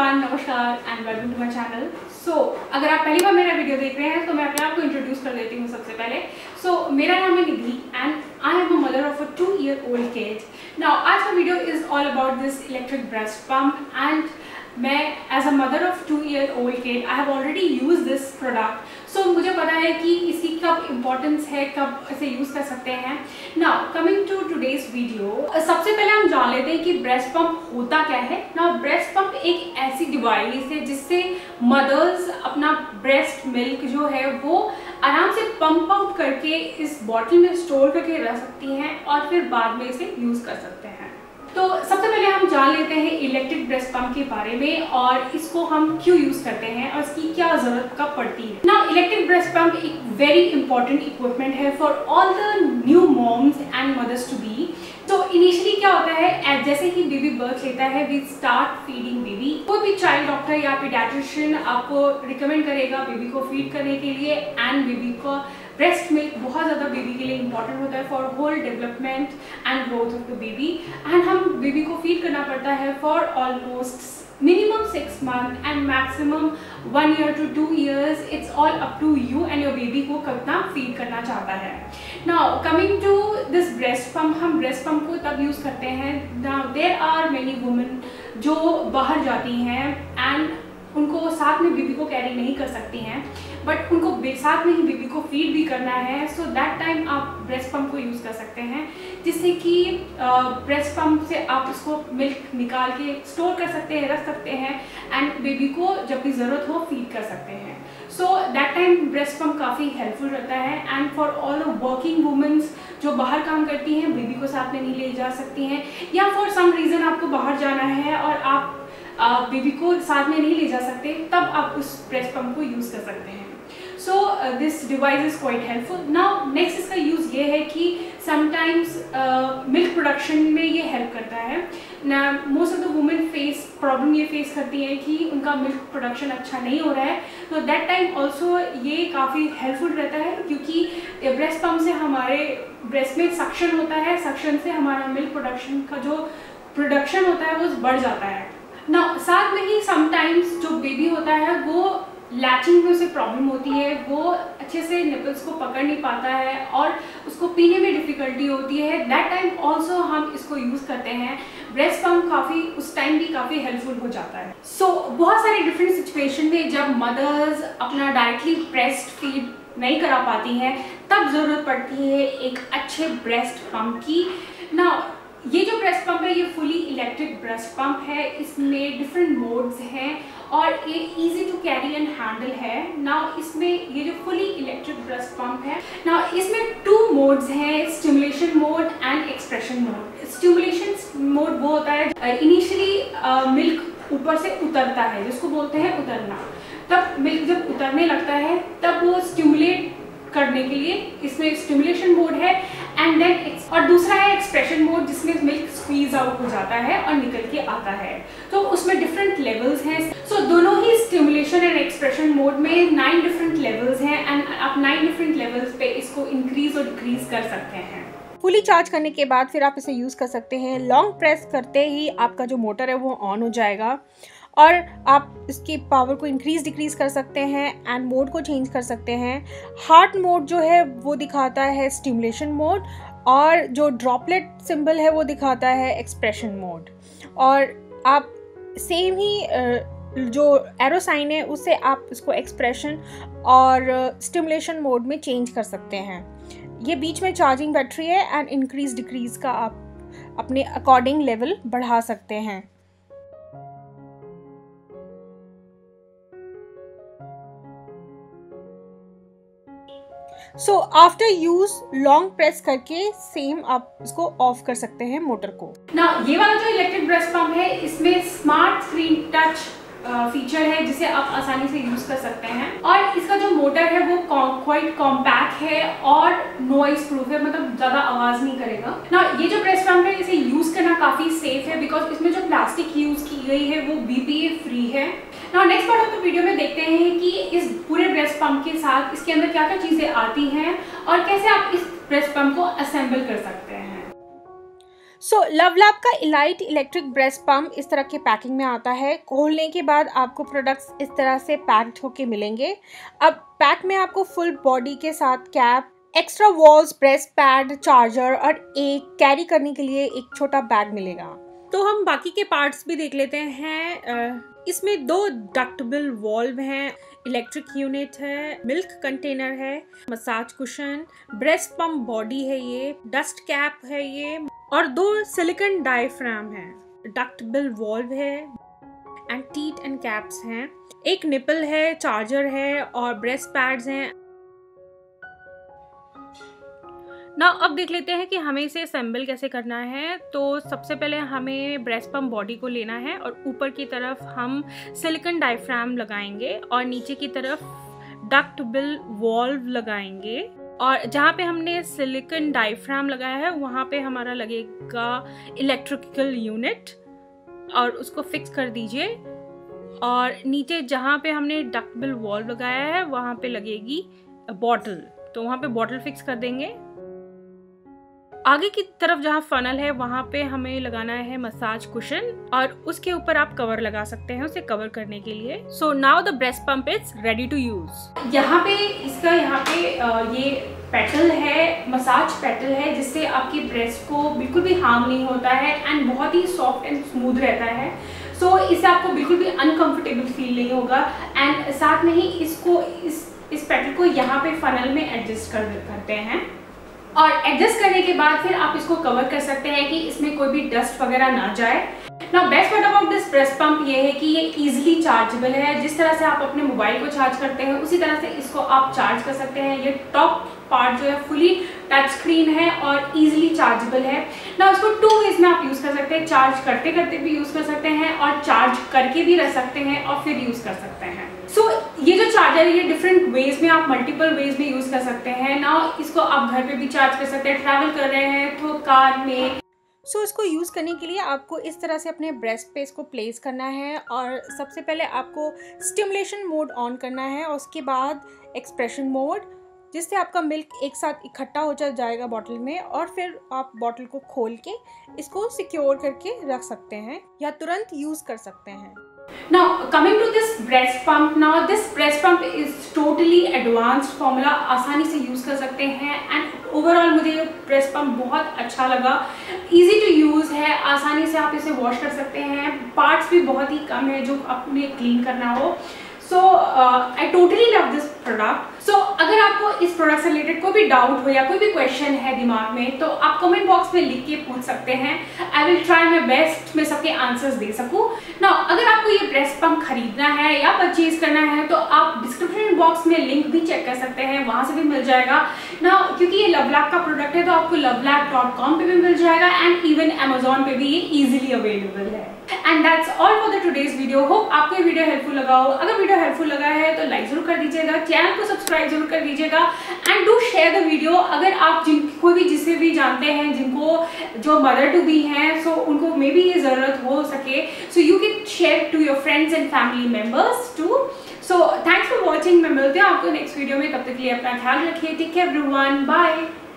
Everyone, नमस्कार and welcome to my channel. अगर आप पहली बार मेरा वीडियो देख रहे हैं तो मैं अपने आप को इंट्रोड्यूस कर देती हूँ सबसे पहले। मेरा नाम है Nidhi and I am a mother of a 2-year-old kid. Now आज का video is all about this electric breast pump and मैं as a mother of 2-year-old kid I have already use this product. मुझे पता है कि इसकी कब importance है, कब इसे यूज़ कर सकते हैं। Now coming to today's video, सबसे पहले हम जान लेते हैं कि ब्रेस्ट पंप होता क्या है। नाउ ब्रेस्ट पंप एक ऐसी डिवाइस है जिससे मदर्स अपना ब्रेस्ट मिल्क जो है वो आराम से पंप आउट करके इस बॉटल में स्टोर करके रख सकती हैं और फिर बाद में इसे यूज़ कर सकते हैं। तो सबसे पहले हम जान लेते हैं इलेक्ट्रिक ब्रेस्ट पंप के बारे में और इसको हम क्यों यूज़ करते हैं और इसकी क्या ज़रूरत कब पड़ती है। नाउ इलेक्ट्रिक ब्रेस्ट पंप एक वेरी इंपॉर्टेंट इक्विपमेंट है for all the new moms and mothers to be. तो इनिशियली क्या होता है, जैसे ही बेबी बर्थ लेता है वी स्टार्ट फीडिंग बेबी। कोई भी चाइल्ड डॉक्टर या पीडियाट्रिशियन आपको रिकमेंड करेगा बेबी को फीड करने के लिए एंड बेबी को ब्रेस्ट मिल्क बहुत ज़्यादा बेबी के लिए इंपॉर्टेंट होता है for whole development and growth of the baby. And हम बेबी को फीड करना पड़ता है for almost minimum 6 months and maximum 1 year to 2 years। It's all up to you and your baby को कितना फीड करना चाहता है। Now coming to this breast pump, हम ब्रेस्ट पम्प को तब यूज़ करते हैं now there are many women जो बाहर जाती हैं एंड उनको साथ में बेबी को कैरी नहीं कर सकती हैं बट उनको साथ में ही बेबी को फीड भी करना है। सो दैट टाइम आप ब्रेस्ट पंप को यूज़ कर सकते हैं जिससे कि ब्रेस्ट पंप से आप इसको मिल्क निकाल के स्टोर कर सकते हैं, रख सकते हैं एंड बेबी को जब भी ज़रूरत हो फीड कर सकते हैं। So that time breast pump काफ़ी हेल्पफुल रहता है and for all working womens जो बाहर काम करती हैं, बेबी को साथ में नहीं ले जा सकती हैं या फॉर सम रीज़न आपको बाहर जाना है और आप बेबी को साथ में नहीं ले जा सकते, तब आप उस ब्रेस्ट पंप को यूज़ कर सकते हैं। So this device is quite helpful. Now next इसका यूज़ ये है कि समटाइम्स मिल्क प्रोडक्शन में ये हेल्प करता है ना। Most of the women problem ये फेस करती है कि उनका मिल्क प्रोडक्शन अच्छा नहीं हो रहा है, तो दैट टाइम ऑल्सो ये काफ़ी हेल्पफुल रहता है क्योंकि ब्रेस्ट पंप से हमारे ब्रेस्ट में सक्शन होता है, सक्शन से हमारा मिल्क प्रोडक्शन का जो प्रोडक्शन होता है वो बढ़ जाता है ना। साथ में ही समटाइम्स जो बेबी होता है वो लैचिंग में उसे प्रॉब्लम होती है, वो अच्छे से निपल्स को पकड़ नहीं पाता है और उसको पीने में डिफ़िकल्टी होती है। दैट टाइम ऑल्सो हम इसको यूज़ करते हैं। ब्रेस्ट पंप काफ़ी उस टाइम भी काफ़ी हेल्पफुल हो जाता है। बहुत सारे डिफरेंट सिचुएशन में जब मदर्स अपना डायरेक्टली ब्रेस्ट फीड नहीं करा पाती हैं तब ज़रूरत पड़ती है एक अच्छे ब्रेस्ट पंप की। ना ये जो ब्रेस्ट पंप है ये फुली इलेक्ट्रिक ब्रेस्ट पंप है, इसमें डिफरेंट मोड्स हैं और ये easy to carry and handle now. Now इसमें ये जो फुली इलेक्ट्रिक ब्रेस्ट पंप है नाउ इसमें 2 मोड्स हैं, stimulation mode and expression mode. Stimulation mode वो होता है इनिशियली मिल्क ऊपर से उतरता है जिसको बोलते हैं उतरना। तब मिल्क जब उतरने लगता है तब वो स्टिमुलेट करने के लिए इसमें स्टिमुलेशन मोड है एंड देन और दूसरा है एक्सप्रेशन मोड जिसमें मिल्क स्क्वीज आउट हो जाता है और निकल के आता है। तो उसमें डिफरेंट लेवल्स हैं। दोनों ही स्टिमुलेशन एंड एक्सप्रेशन मोड में 9 डिफरेंट लेवल्स हैं एंड आप 9 डिफरेंट लेवल्स पे इसको इंक्रीज और डिक्रीज कर सकते हैं। फुली चार्ज करने के बाद फिर आप इसे यूज़ कर सकते हैं। लॉन्ग प्रेस करते ही आपका जो मोटर है वो ऑन हो जाएगा और आप इसकी पावर को इंक्रीज़ डिक्रीज़ कर सकते हैं एंड मोड को चेंज कर सकते हैं। हार्ट मोड जो है वो दिखाता है स्टिमुलेशन मोड और जो ड्रॉपलेट सिंबल है वो दिखाता है एक्सप्रेशन मोड। और आप सेम ही जो एरो साइन है उससे आप इसको एक्सप्रेशन और स्टिमुलेशन मोड में चेंज कर सकते हैं। ये बीच में चार्जिंग बैटरी है एंड इंक्रीज़ डिक्रीज़ का आप अपने अकॉर्डिंग लेवल बढ़ा सकते हैं। आफ्टर यूज लॉन्ग प्रेस करके सेम आप इसको ऑफ कर सकते हैं मोटर को। ये वाला जो इलेक्ट्रिक ब्रेस्ट पंप है इसमें स्मार्ट स्क्रीन टच फीचर है जिसे आप आसानी से यूज कर सकते हैं और इसका जो मोटर है वो क्वाइट कॉम्पैक्ट है और नॉइस प्रूफ है, मतलब ज्यादा आवाज नहीं करेगा ना। ये जो ब्रेस्ट पंप है इसे यूज करना काफी सेफ है बिकॉज इसमें जो प्लास्टिक यूज की गई है वो BPA फ्री है। ना next part of the video में देखते हैं कि इस पूरे ब्रेस्ट पंप के साथ इसके अंदर क्या क्या चीजें आती हैं और कैसे आप इस ब्रेस्ट पंप को असेंबल कर सकते हैं। सो लवलैब का इलाइट इलेक्ट्रिक ब्रेस्ट पम्प इस तरह के पैकिंग में आता है। खोलने के बाद आपको प्रोडक्ट्स इस तरह से पैक्ड होके मिलेंगे। अब पैक में आपको फुल बॉडी के साथ cap, extra valves, breast pad, charger और एक कैरी करने के लिए एक छोटा बैग मिलेगा। तो हम बाकी के पार्ट्स भी देख लेते हैं। इसमें 2 डक्टेबल वॉल्व हैं, इलेक्ट्रिक यूनिट है, मिल्क कंटेनर है, massage cushion, breast pump body है, ये डस्ट कैप है ये, और 2 सिलिकॉन डायफ्राम है, डक्टेबल वॉल्व है एंड टीथ एंड कैप्स हैं, एक निपल है, चार्जर है और ब्रेस्ट पैड्स हैं। ना अब देख लेते हैं कि हमें इसे असेंबल कैसे करना है। तो सबसे पहले हमें ब्रेस्ट पम्प बॉडी को लेना है और ऊपर की तरफ हम सिलिकॉन डायफ्राम लगाएंगे और नीचे की तरफ डक्टेबल वॉल्व लगाएंगे। और जहाँ पे हमने सिलिकॉन डायफ्राम लगाया है वहाँ पे हमारा लगेगा इलेक्ट्रिकल यूनिट और उसको फिक्स कर दीजिए। और नीचे जहाँ पे हमने डक्टेबल वॉल्व लगाया है वहाँ पे लगेगी बॉटल, तो वहाँ पे बॉटल फिक्स कर देंगे। आगे की तरफ जहाँ फनल है वहाँ पे हमें लगाना है मसाज कुशन और उसके ऊपर आप कवर लगा सकते हैं उसे कवर करने के लिए। So now the breast pump is ready to use. यहाँ पे इसका ये पेटल है, मसाज पेटल है, जिससे आपकी ब्रेस्ट को बिल्कुल भी हार्म नहीं होता है एंड बहुत ही सॉफ्ट एंड स्मूथ रहता है। सो इससे आपको बिल्कुल भी अनकंफर्टेबल फील नहीं होगा। एंड साथ में ही इसको इस पेटल को यहाँ पे फनल में एडजस्ट करते हैं और एडजस्ट करने के बाद फिर आप इसको कवर कर सकते हैं कि इसमें कोई भी डस्ट वगैरह ना जाए। Now best part about this breast pump ये है कि ये इजीली चार्जेबल है। जिस तरह से आप अपने मोबाइल को चार्ज करते हैं उसी तरह से इसको आप चार्ज कर सकते हैं। ये टॉप पार्ट जो है फुली टच स्क्रीन है और इजीली चार्जेबल है। ना उसको 2 वेज में आप यूज़ कर सकते हैं, चार्ज करते करते भी यूज़ कर सकते हैं और चार्ज करके भी रख सकते हैं और फिर यूज़ कर सकते हैं। सो ये जो चार्जर है ये डिफरेंट वेज में, आप मल्टीपल वेज में यूज़ कर सकते हैं। ना इसको आप घर पे भी चार्ज कर सकते हैं, ट्रैवल कर रहे हैं तो कार में। सो इसको यूज़ करने के लिए आपको इस तरह से अपने ब्रेस्ट पे इसको प्लेस करना है और सबसे पहले आपको स्टिमुलेशन मोड ऑन करना है और उसके बाद एक्सप्रेशन मोड, जिससे आपका मिल्क एक साथ इकट्ठा हो जाएगा बॉटल में और फिर आप बॉटल को खोल के इसको सिक्योर करके रख सकते हैं या तुरंत यूज़ कर सकते हैं। Now coming to this breast pump, now this breast pump is totally advanced formula, आसानी से यूज़ कर सकते हैं एंड ओवरऑल मुझे ये ब्रेस्ट पंप बहुत अच्छा लगा। इजी टू यूज़ है, आसानी से आप इसे वॉश कर सकते हैं, पार्ट्स भी बहुत ही कम है जो आपने क्लीन करना हो। So I totally love this product. So अगर आपको इस प्रोडक्ट से रिलेटेड कोई भी डाउट हो या कोई भी क्वेश्चन है दिमाग में तो आप कमेंट बॉक्स में लिख के पूछ सकते हैं। I will try my best मैं सबके आंसर्स दे सकूँ। ना अगर आपको ये ब्रेस्ट पंप खरीदना है या परचेज करना है तो आप डिस्क्रिप्शन बॉक्स में लिंक भी चेक कर सकते हैं, वहाँ से भी मिल जाएगा ना। क्योंकि ये लवलैब का प्रोडक्ट है तो आपको lovelab.com पे भी मिल जाएगा एंड इवन अमेजोन पे भी ये ईजिली अवेलेबल है। And that's all for the today's video. Hope आपको ये वीडियो हेल्पफुल लगा हो। अगर वीडियो हेल्पफुल लगा है तो लाइक जरूर कर दीजिएगा, चैनल को सब्सक्राइब जरूर कर दीजिएगा and do share the video. अगर आप कोई भी जिसे भी जानते हैं जिनको जो मदर टू बी हैं सो उनको मे बी ये ज़रूरत हो सके so you can share to your friends and family members too. So thanks for watching. मैं मिलती हूँ आपको नेक्स्ट वीडियो में, तब तक के लिए अपना ख्याल रखिए। Take care everyone, bye.